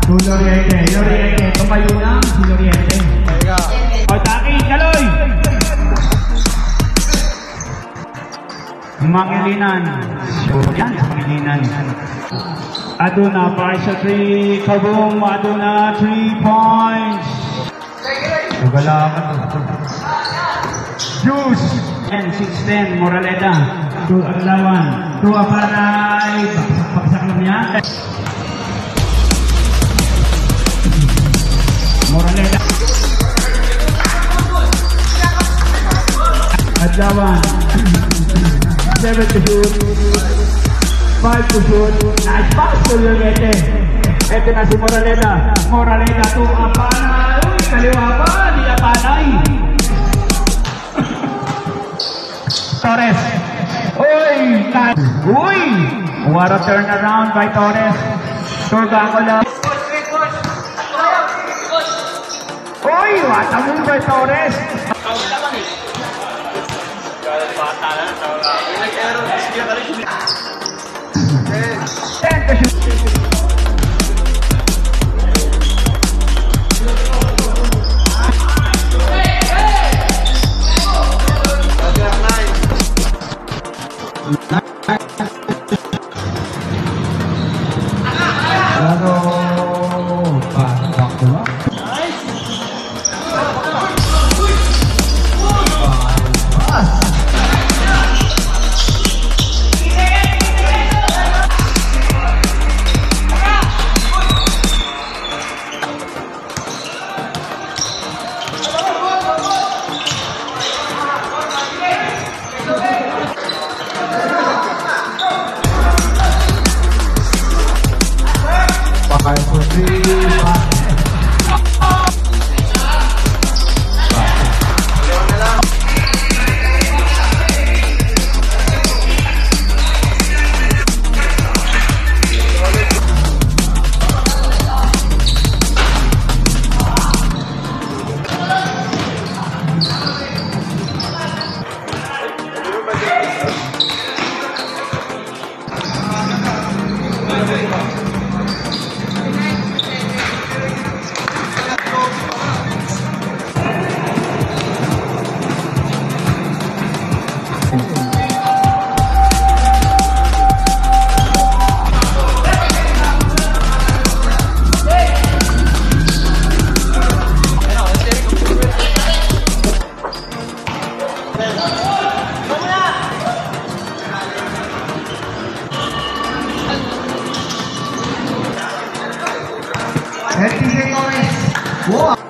To Loriente. Loriente. Tumayo lang si Loriente. Otaki, Kaloy. Mangilinan. Yan, Mangilinan. Aduna, para sa 3. Kaboom, Aduna, 3 points. Nagalaman. Juice. And 6-10, Moraleda. To Aglawan. To Aparay. Paksak lang niya. Moraleda. Aglawan. 7 to shoot. 5 to shoot. Nice pass to Loriente. Ito na si Moraleda. Moraleda to Aparay. Uy, kaliwa pa. Di Aparay. Torres. Uy! Uy! What a turnaround by Torres. Turgacola. Uy! What a move by Torres. Wow.